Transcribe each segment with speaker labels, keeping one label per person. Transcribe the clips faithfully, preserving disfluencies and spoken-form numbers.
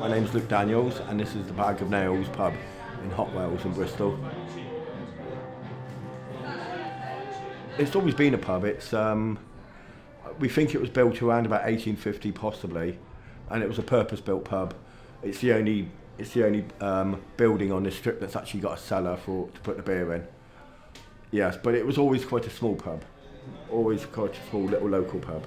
Speaker 1: My name's Luke Daniels, and this is the Bag of Nails pub in Hot Wells in Bristol. It's always been a pub. It's um, we think it was built around about eighteen fifty possibly, and it was a purpose-built pub. It's the only it's the only um, building on this strip that's actually got a cellar for to put the beer in. Yes, but it was always quite a small pub, always quite a small little local pub.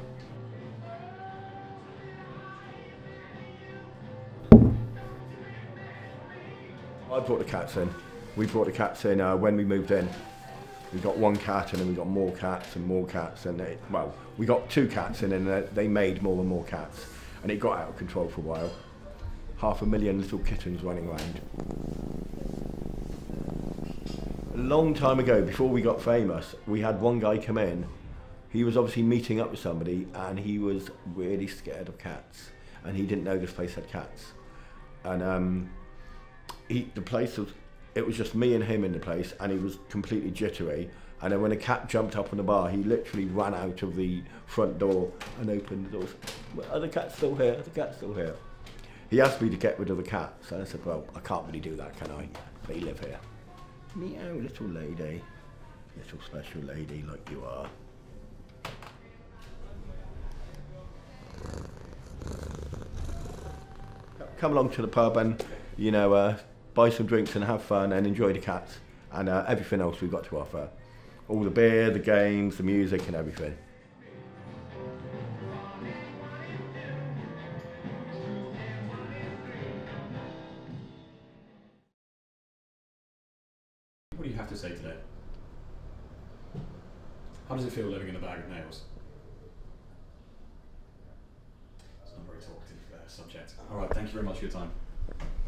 Speaker 1: I brought the cats in. We brought the cats in uh, when we moved in. We got one cat and then we got more cats and more cats, and they, well, we got two cats in and they, they made more and more cats, and it got out of control for a while. Half a million little kittens running around. A long time ago, before we got famous, we had one guy come in. He was obviously meeting up with somebody and he was really scared of cats, and he didn't know this place had cats. And um, he, the place was, it was just me and him in the place, and he was completely jittery. And then when a cat jumped up on the bar, he literally ran out of the front door and opened the doors. Are the cats still here? Are the cats still here? He asked me to get rid of the cats, and I said, well, I can't really do that, can I? They live here. Meow, little lady. Little special lady like you are. Come along to the pub and, you know, uh, buy some drinks and have fun and enjoy the cats and uh, everything else we've got to offer. All the beer, the games, the music and everything.
Speaker 2: What do you have to say today? How does it feel living in a bag of nails? It's not a very talkative uh, subject. All right, thank you very much for your time.